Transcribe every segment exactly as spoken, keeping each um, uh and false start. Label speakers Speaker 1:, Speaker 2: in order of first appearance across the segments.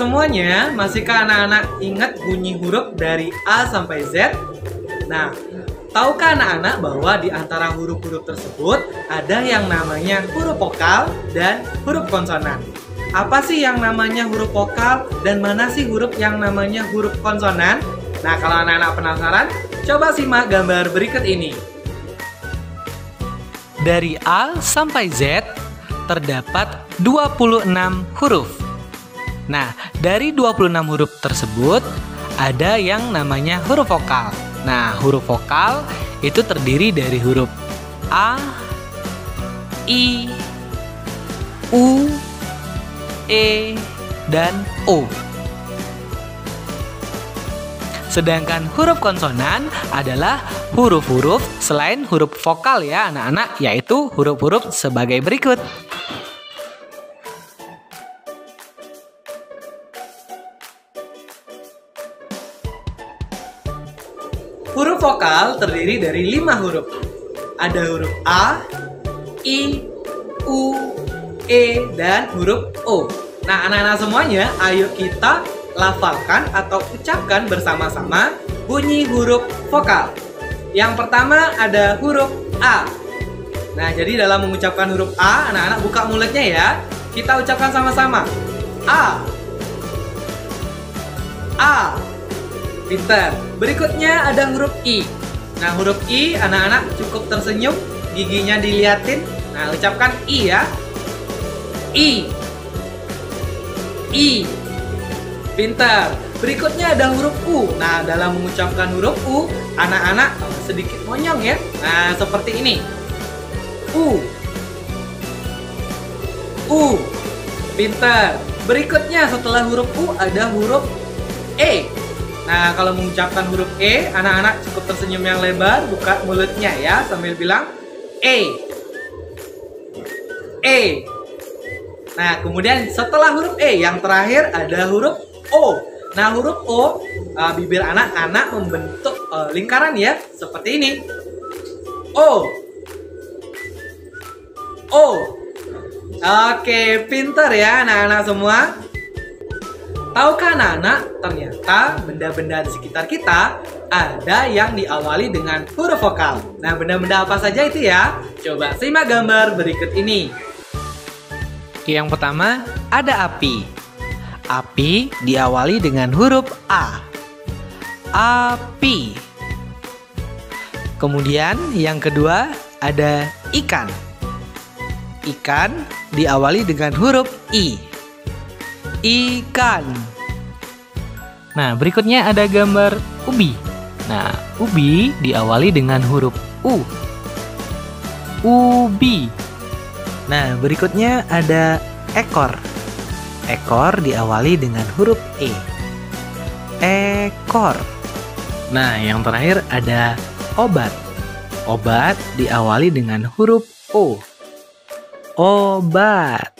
Speaker 1: semuanya, masihkah anak-anak ingat bunyi huruf dari A sampai Z? Nah, tahukah anak-anak bahwa di antara huruf-huruf tersebut ada yang namanya huruf vokal dan huruf konsonan? Apa sih yang namanya huruf vokal dan mana sih huruf yang namanya huruf konsonan? Nah, kalau anak-anak penasaran, coba simak gambar berikut ini. Dari A sampai Z terdapat dua puluh enam huruf. Nah, dari dua puluh enam huruf tersebut ada yang namanya huruf vokal. Nah, huruf vokal itu terdiri dari huruf A, I, U, E, dan O. Sedangkan huruf konsonan adalah huruf-huruf selain huruf vokal ya anak-anak, yaitu huruf-huruf sebagai berikut. Huruf vokal terdiri dari lima huruf. Ada huruf A, I, U, E, dan huruf O. Nah, anak-anak semuanya, ayo kita lafalkan atau ucapkan bersama-sama bunyi huruf vokal. Yang pertama ada huruf A. Nah, jadi dalam mengucapkan huruf A, anak-anak buka mulutnya ya. Kita ucapkan sama-sama. A. A. Pintar. Berikutnya ada huruf I. Nah, huruf I, anak-anak cukup tersenyum, giginya diliatin. Nah, ucapkan I ya. I. I. Pintar. Berikutnya ada huruf U. Nah, dalam mengucapkan huruf U, anak-anak sedikit monyong ya. Nah, seperti ini. U. U. Pintar. Berikutnya setelah huruf U ada huruf E. Nah, kalau mengucapkan huruf E, anak-anak cukup tersenyum yang lebar, buka mulutnya ya, sambil bilang E. E. Nah, kemudian setelah huruf E, yang terakhir ada huruf O. Nah, huruf O, uh, bibir anak-anak membentuk uh, lingkaran ya, seperti ini. O. O. Oke, pintar ya anak-anak semua. Tahukah anak-anak, ternyata benda-benda di sekitar kita ada yang diawali dengan huruf vokal. Nah, benda-benda apa saja itu ya? Coba simak gambar berikut ini. Yang pertama, ada api. Api diawali dengan huruf A. Api. Kemudian yang kedua ada ikan. Ikan diawali dengan huruf I. Ikan. Nah, berikutnya ada gambar ubi. Nah, ubi diawali dengan huruf U. Ubi. Nah, berikutnya ada ekor. Ekor diawali dengan huruf E. Ekor. Nah, yang terakhir ada obat. Obat diawali dengan huruf O. Obat.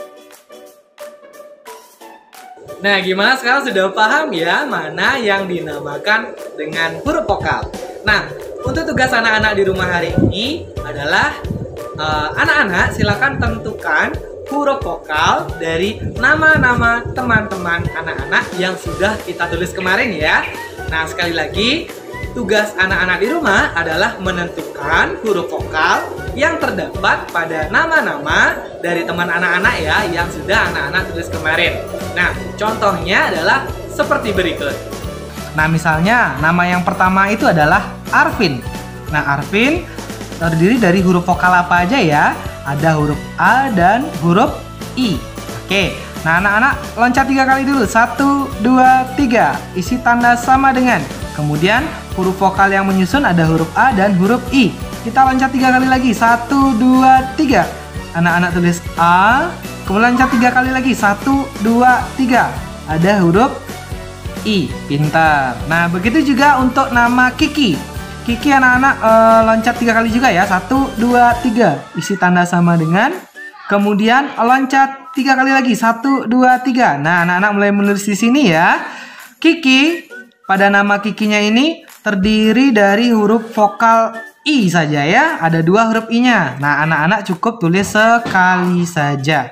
Speaker 1: Nah, gimana sekarang sudah paham ya mana yang dinamakan dengan huruf vokal? Nah, untuk tugas anak-anak di rumah hari ini adalah uh, anak-anak silakan tentukan huruf vokal dari nama-nama teman-teman anak-anak yang sudah kita tulis kemarin ya. Nah, sekali lagi, tugas anak-anak di rumah adalah menentukan huruf vokal yang terdapat pada nama-nama dari teman anak-anak ya yang sudah anak-anak tulis kemarin. Nah, contohnya adalah seperti berikut. Nah, misalnya nama yang pertama itu adalah Arvin. Nah, Arvin terdiri dari huruf vokal apa aja ya? Ada huruf A dan huruf I. Oke, nah anak-anak loncat tiga kali dulu. Satu, dua, tiga. Isi tanda sama dengan. Kemudian huruf vokal yang menyusun ada huruf A dan huruf I. Kita loncat tiga kali lagi. Satu, dua, tiga. Anak-anak tulis A. Kemudian loncat tiga kali lagi. Satu, dua, tiga. Ada huruf I. Pintar. Nah, begitu juga untuk nama Kiki. Kiki anak-anak e, loncat tiga kali juga ya. Satu, dua, tiga. Isi tanda sama dengan. Kemudian loncat tiga kali lagi. Satu, dua, tiga. Nah, anak-anak mulai menulis di sini ya. Kiki, pada nama Kikinya ini terdiri dari huruf vokal I saja ya. Ada dua huruf I-nya. Nah, anak-anak cukup tulis sekali saja.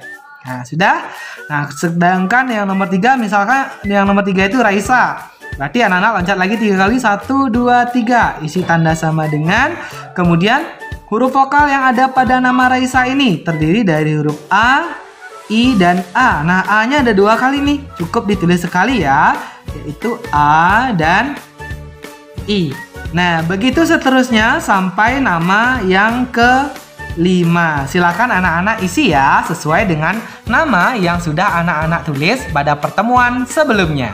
Speaker 1: Nah, sudah. Nah, sedangkan yang nomor tiga, misalkan yang nomor tiga itu Raisa. Berarti anak-anak loncat lagi tiga kali. Satu, dua, tiga. Isi tanda sama dengan. Kemudian huruf vokal yang ada pada nama Raisa ini terdiri dari huruf A, I, dan A. Nah, A-nya ada dua kali nih. Cukup ditulis sekali ya. Yaitu A dan I. Nah, begitu seterusnya sampai nama yang ke lima. Silakan anak-anak isi ya sesuai dengan nama yang sudah anak-anak tulis pada pertemuan sebelumnya.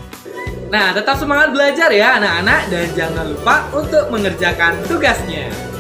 Speaker 1: Nah, tetap semangat belajar ya anak-anak dan jangan lupa untuk mengerjakan tugasnya.